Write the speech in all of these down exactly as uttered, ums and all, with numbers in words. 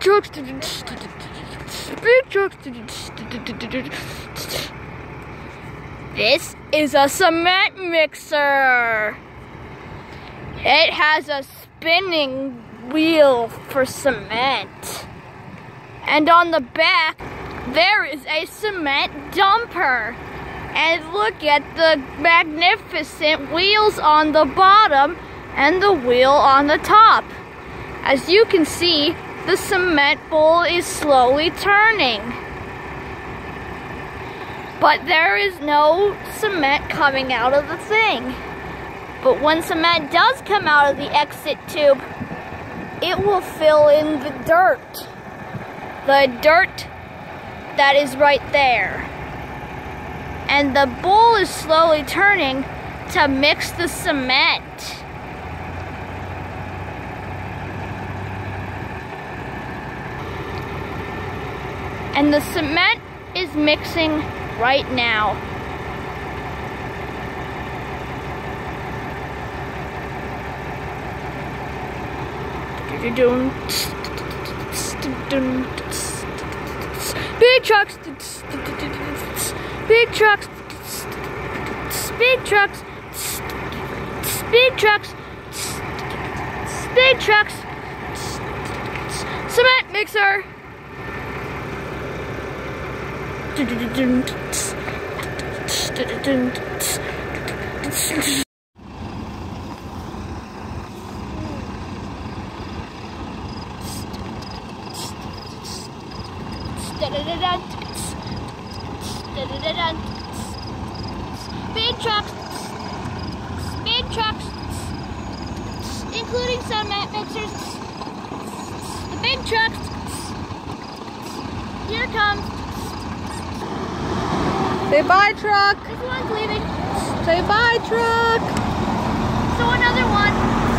trucks, speed trucks. This is a cement mixer. It has a spinning wheel for cement. And on the back, there is a cement dumper. And look at the magnificent wheels on the bottom and the wheel on the top. As you can see, the cement bowl is slowly turning. But there is no cement coming out of the thing. But when cement does come out of the exit tube, it will fill in the dirt. The dirt that is right there. And the bowl is slowly turning to mix the cement. And the cement is mixing right now. Big trucks, big trucks, big trucks, big trucks, big trucks, cement mixer. Speed trucks, speed trucks, including cement mixers. The big trucks. Here comes. Say bye, truck. This one's leaving. Say bye, truck. So another one.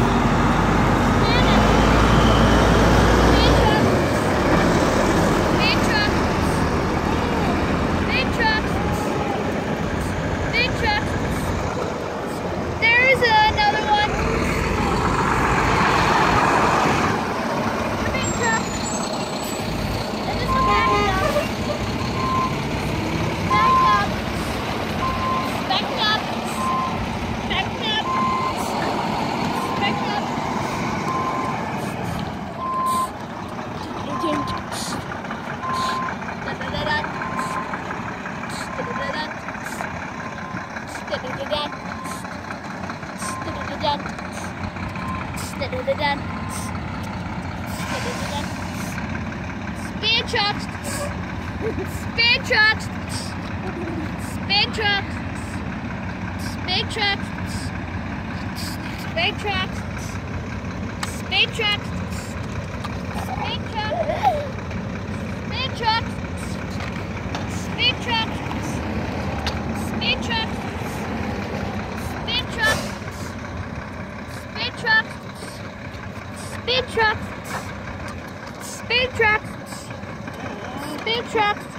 Speed trucks, speed trucks, speed trucks, speed trucks, speed trucks, speed trucks, speed trucks, speed trucks, speed trucks, speed trucks, speed trucks, speed trucks, speed trucks, speed trucks, speed trucks.